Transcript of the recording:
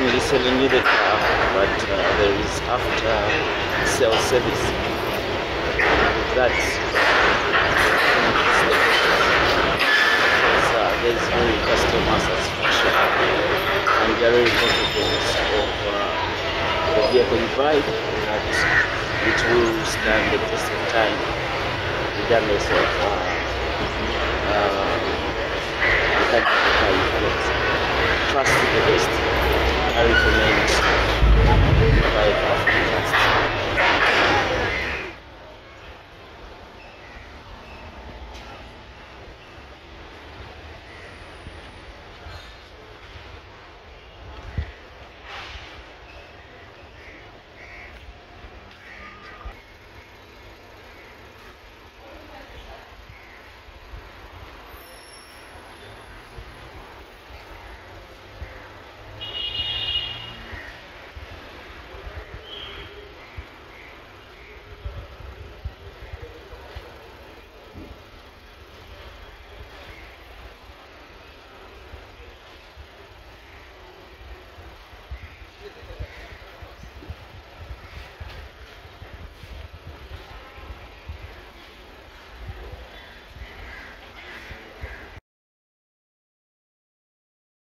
only selling you the car, but there is after sales service. That's there's very customer satisfaction and very confidence of the vehicle you buy, that it will stand the test of time regardless of the type of car you get. Trust is the best. I recommend buy a car from Trust.